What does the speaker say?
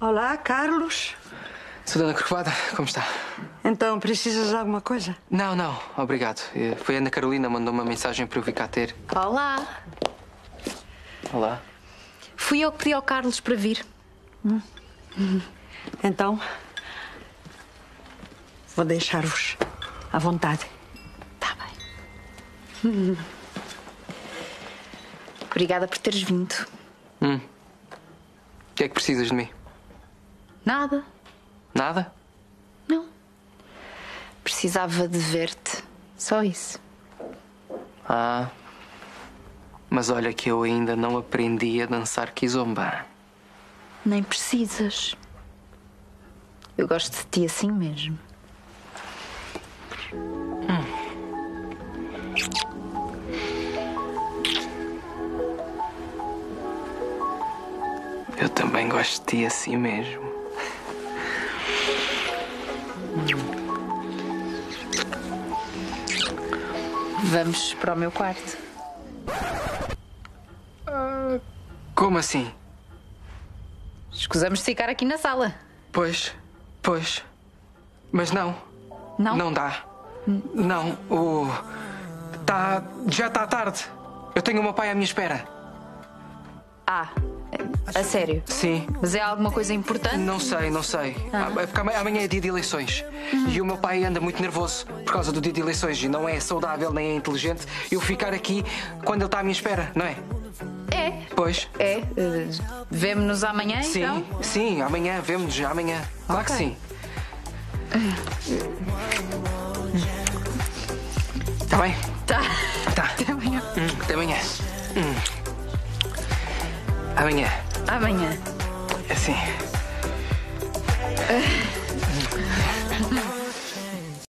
Olá, Carlos. Dona Corcovada, como está? Então, precisas de alguma coisa? Não, não, obrigado. Foi a Ana Carolina, mandou uma mensagem para eu vir cá ter. Olá. Olá. Fui eu que pedi ao Carlos para vir. Então, vou deixar-vos à vontade. Tá bem. Obrigada por teres vindo. O que é que precisas de mim? Nada. Nada? Não. Precisava de ver-te. Só isso. Ah. Mas olha que eu ainda não aprendi a dançar kizomba. Nem precisas. Eu gosto de ti assim mesmo. Eu também gosto de ti assim mesmo. Vamos para o meu quarto. Como assim? Escusamos de ficar aqui na sala. Pois. Mas não. Não? Não dá. Não, já está tarde. Eu tenho o meu pai à minha espera. Ah, a sério? Sim. Mas é alguma coisa importante? Não sei. É porque amanhã é dia de eleições. E o meu pai anda muito nervoso por causa do dia de eleições. E não é saudável nem é inteligente eu ficar aqui quando ele está à minha espera, não é? É. Pois. É. Vemo-nos amanhã, então? Sim, amanhã, vemo-nos amanhã. Claro que sim. Tá bem? Tá. Tá. Até amanhã. Até amanhã. Amanhã. Amanhã. Assim.